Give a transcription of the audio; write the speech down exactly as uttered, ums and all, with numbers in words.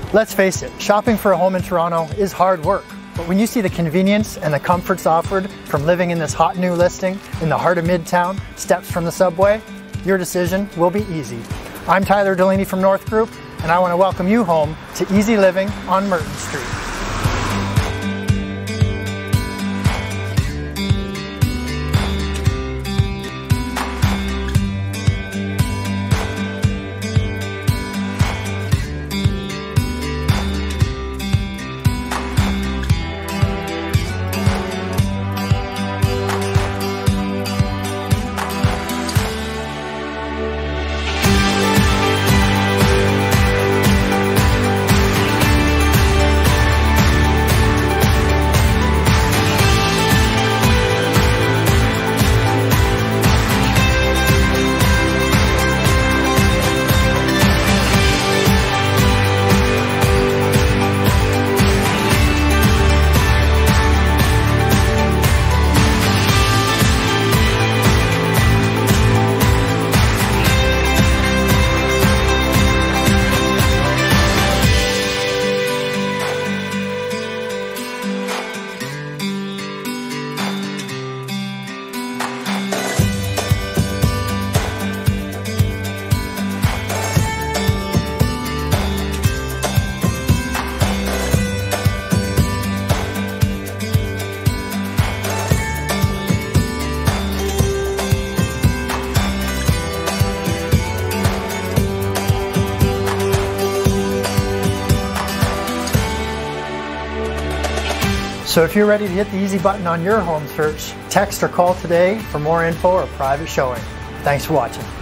Let's face it, shopping for a home in Toronto is hard work, but when you see the convenience and the comforts offered from living in this hot new listing in the heart of Midtown, steps from the subway, your decision will be easy. I'm Tyler Delaney from North Group, and I want to welcome you home to easy living on Merton Street. So if you're ready to hit the easy button on your home search, text or call today for more info or private showing. Thanks for watching.